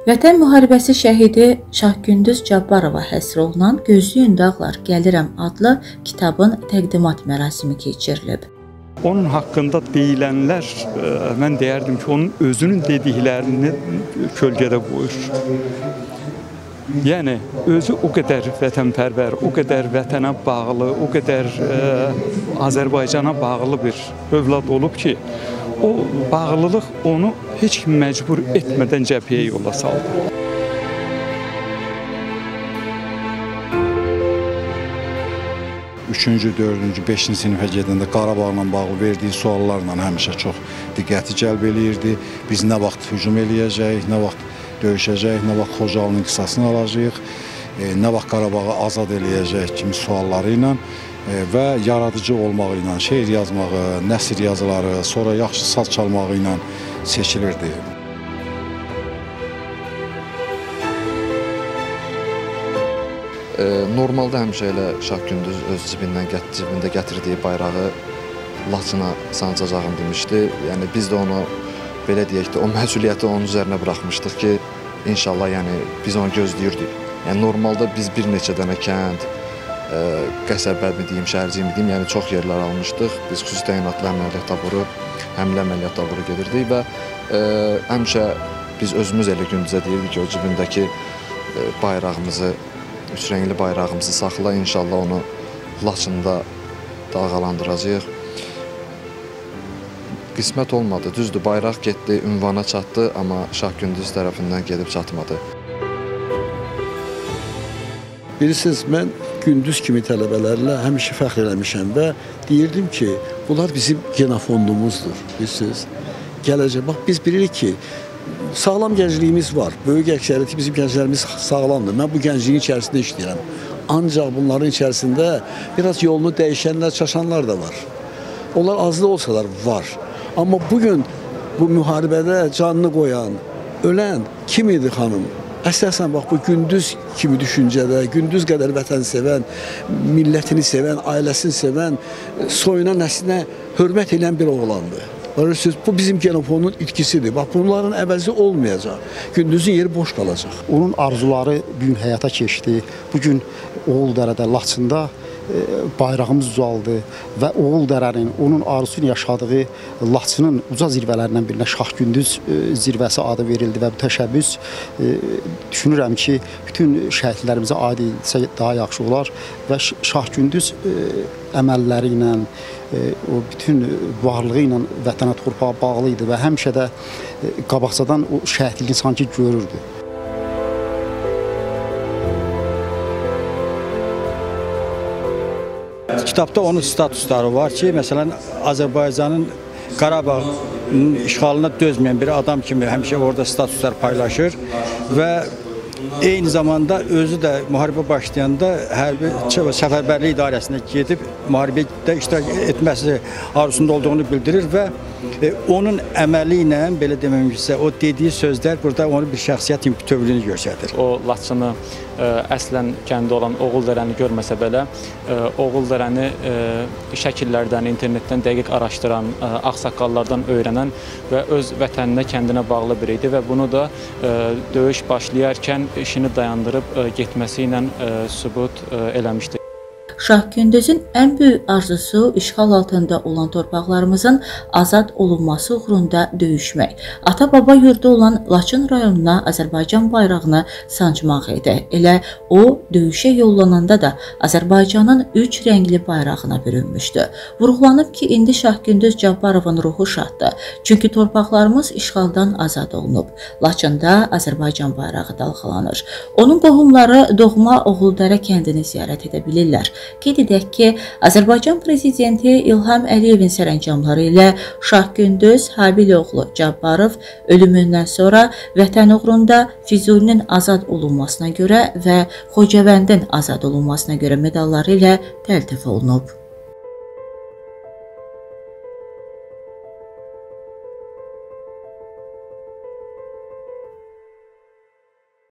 Vətən müharibəsi şəhidi Şahgündüz Cabbarova həsr olunan Gözləyin Dağlar Gəlirəm adlı kitabın təqdimat mərasimi keçirilib. Onun haqqında deyilənlər, mən deyərdim ki, onun özünün dediklərini kölgədə qoyur. Yəni, özü o qədər vətənpərvər, o qədər vətənə bağlı, o qədər Azərbaycana bağlı bir övlad olub ki, o bağlılıq onu heç kim məcbur etmədən cəbhəyə yola saldı. Üçüncü, dördüncü, beşinci sinifə gedəndə Qarabağla bağlı verdiyi suallarla həmişə çox diqqəti cəlb eləyirdi. Biz nə vaxt hücum eləyəcəyik, nə vaxt döyüşəcəyik, nə vaxt Xocalının qisasını alacağıq, nə vaxt Qarabağı azad eləyəcəyik kimi sualları ilə və yaradıcı olmağı ilə, şeir yazmağı, nəsr yazıları, sonra yaxşı saz çalmağı ilə seçilirdi. Normalda həmişə elə Şahgündüz öz cibində gətirdiyi bayrağı Laçına sancacağını demişdi. Yəni biz də onu, belə deyək də, o məsuliyyəti onun üzərinə buraxmışdıq ki, inşallah yəni, biz onu gözləyirdik. Yəni normalda biz bir neçə dənə kənd, qəsəbə mi deyim, şəhərciyi mi deyim, yəni çox yerlər almışdıq. Biz xüsusi təyinatlı əməliyyat taburu, həmlə əməliyyat taburu gedirdik və həmişə biz özümüz elə Gündüzə deyirdik ki, o cibindəki bayrağımızı, üç rəngli bayrağımızı saxla, inşallah onu Laçında dalğalandıracağıq. Qismət olmadı, düzdür, bayraq getdi, ünvana çatdı, amma Şahgündüz tərəfindən gedib çatmadı. Bilirsiniz, mən Gündüz kimi tələbələrlə həmişə fəxr eləmişəm və deyirdim ki, bunlar bizim genofondumuzdur, bilirsiniz. Gələcək, bax, biz bilirik ki, sağlam gəncliyimiz var, böyük əksəriyyəti bizim gənclərimiz sağlamdır. Mən bu gəncliyin içərisində işləyirəm. Ancaq bunların içərisində biraz yolunu dəyişənlər, çaşanlar da var. Onlar azlı olsalar var. Amma bugün bu müharibədə canını qoyan, ölən kim idi xanım? Əsasən, bax, bu Gündüz kimi düşüncədə, Gündüz qədər vətən sevən, millətini sevən, ailəsini sevən, soyuna, nəslinə hörmət edən bir oğlandır. Bu bizim genofondun itkisidir. Bax, bunların əvəzi olmayacaq. Gündüzün yeri boş qalacaq. Onun arzuları bugün həyata keçdi. Bugün Oğuldərədə, Laçında bayrağımız ucaldı və Oğuldərənin, onun arzusunu yaşadığı Laçının uca zirvələrindən birinə Şahgündüz zirvəsi adı verildi və bu təşəbbüs düşünürəm ki, bütün şəhidlərimizə aid edilsə daha yaxşı olar və Şahgündüz əməlləri ilə, o bütün varlığı ilə vətənə, torpağa bağlı idi və həmişə də qabaqcadan o şəhidliyi sanki görürdü. Kitabda onun statusları var ki, məsələn, Azərbaycanın Qarabağın işğalına dözməyən bir adam kimi həmişə orada statuslar paylaşır və eyni zamanda özü də müharibə başlayanda hərbi səfərbərlik idarəsinə gedib müharibədə iştirak etməsi arzusunda olduğunu bildirir və onun əməli ilə, belə deməyimizsə, o dediyi sözlər burada onun bir şəxsiyyət bütövlüyünü göstərir. O Laçını əslən kəndi olan Oğuldərəni görməsə belə, Oğuldərəni şəkillərdən, internetdən dəqiq araşdıran, ağsaqqallardan öyrənən və öz vətəninə, kəndinə bağlı biri idi və bunu da döyüş başlayarkən işini dayandırıb getməsi ilə sübut eləmişdir. Şahgündüzün ən böyük arzusu işğal altında olan torpaqlarımızın azad olunması uğrunda döyüşmək. Ata-baba yurdu olan Laçın rayonuna Azərbaycan bayrağını sancmaq idi. Elə o, döyüşə yollananda da Azərbaycanın üç rəngli bayrağına bürünmüşdü. Vurğulanıb ki, indi Şahgündüz Cabbarovun ruhu şaddır. Çünki torpaqlarımız işğaldan azad olunub. Laçında Azərbaycan bayrağı dalğalanır. Onun qohumları doğma Oğuldərə kəndini ziyarət edə bilirlər. Qeyd edək ki, Azərbaycan Prezidenti İlham Əliyevin sərəncamları ilə Şahgündüz Habiloğlu Cabbarov ölümündən sonra vətən uğrunda Füzulinin azad olunmasına görə və Xocavəndin azad olunmasına görə medalları ilə təltif olunub.